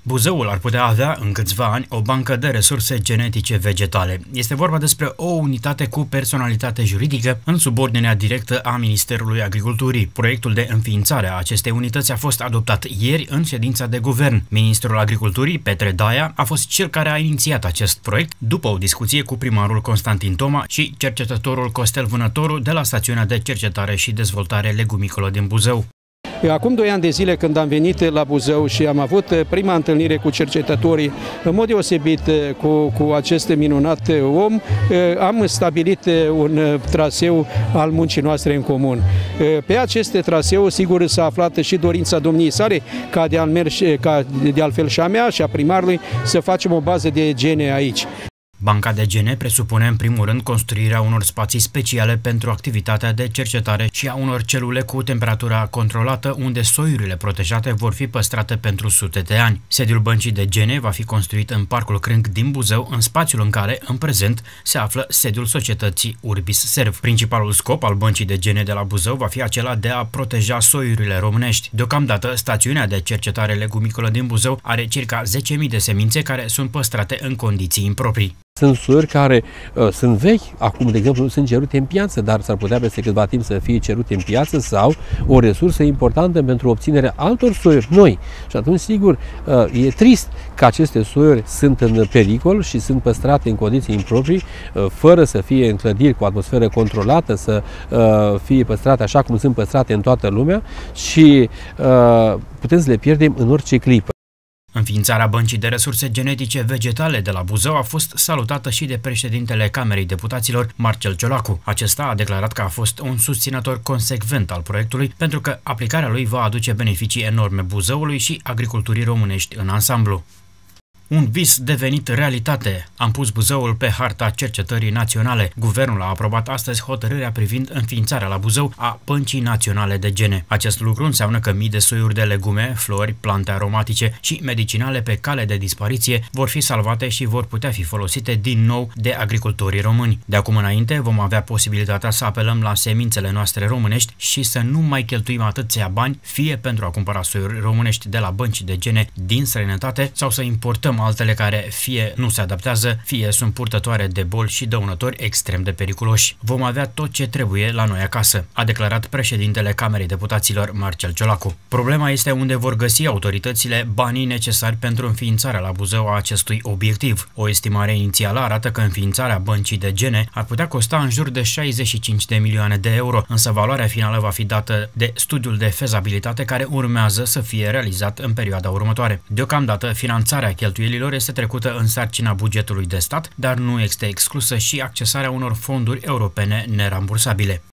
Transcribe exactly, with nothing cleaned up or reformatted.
Buzăul ar putea avea în câțiva ani o bancă de resurse genetice vegetale. Este vorba despre o unitate cu personalitate juridică în subordinea directă a Ministerului Agriculturii. Proiectul de înființare a acestei unități a fost adoptat ieri în ședința de guvern. Ministrul Agriculturii, Petre Daia, a fost cel care a inițiat acest proiect după o discuție cu primarul Constantin Toma și cercetătorul Costel Vânătoru de la Stațiunea de Cercetare și Dezvoltare Legumicolă din Buzău. Acum doi ani de zile, când am venit la Buzău și am avut prima întâlnire cu cercetătorii, în mod deosebit cu, cu acest minunat om, am stabilit un traseu al muncii noastre în comun. Pe acest traseu, sigur, s-a aflat și dorința domniei sale, ca de, merge, ca de altfel și a mea și a primarului, să facem o bază de gene aici. Banca de gene presupune în primul rând construirea unor spații speciale pentru activitatea de cercetare și a unor celule cu temperatura controlată, unde soiurile protejate vor fi păstrate pentru sute de ani. Sediul băncii de gene va fi construit în Parcul Crânc din Buzău, în spațiul în care, în prezent, se află sediul societății Urbis Serv. Principalul scop al băncii de gene de la Buzău va fi acela de a proteja soiurile românești. Deocamdată, Stațiunea de Cercetare Legumicolă din Buzău are circa zece mii de semințe care sunt păstrate în condiții improprii. Sunt soiuri care uh, sunt vechi, acum, de exemplu, nu sunt cerute în piață, dar s-ar putea peste câtva timp să fie cerute în piață sau o resursă importantă pentru obținerea altor soiuri noi. Și atunci, sigur, uh, e trist că aceste soiuri sunt în pericol și sunt păstrate în condiții improprii, uh, fără să fie în clădiri cu atmosferă controlată, să uh, fie păstrate așa cum sunt păstrate în toată lumea și uh, putem să le pierdem în orice clipă. Înființarea Băncii de Resurse Genetice Vegetale de la Buzău a fost salutată și de președintele Camerei Deputaților, Marcel Ciolacu. Acesta a declarat că a fost un susținător consecvent al proiectului, pentru că aplicarea lui va aduce beneficii enorme Buzăului și agriculturii românești în ansamblu. Un vis devenit realitate. Am pus Buzăul pe harta cercetării naționale. Guvernul a aprobat astăzi hotărârea privind înființarea la Buzău a Băncii Naționale de Gene. Acest lucru înseamnă că mii de soiuri de legume, flori, plante aromatice și medicinale pe cale de dispariție vor fi salvate și vor putea fi folosite din nou de agricultorii români. De acum înainte vom avea posibilitatea să apelăm la semințele noastre românești și să nu mai cheltuim atâția bani, fie pentru a cumpăra soiuri românești de la bănci de gene din străinătate sau să importăm altele care fie nu se adaptează, fie sunt purtătoare de boli și dăunători extrem de periculoși. Vom avea tot ce trebuie la noi acasă, a declarat președintele Camerei Deputaților, Marcel Ciolacu. Problema este unde vor găsi autoritățile banii necesari pentru înființarea la Buzău a acestui obiectiv. O estimare inițială arată că înființarea băncii de gene ar putea costa în jur de șaizeci și cinci de milioane de euro, însă valoarea finală va fi dată de studiul de fezabilitate care urmează să fie realizat în perioada următoare. Deocamdată, finanțarea cheltuielilor este trecută în sarcina bugetului de stat, dar nu este exclusă și accesarea unor fonduri europene nerambursabile.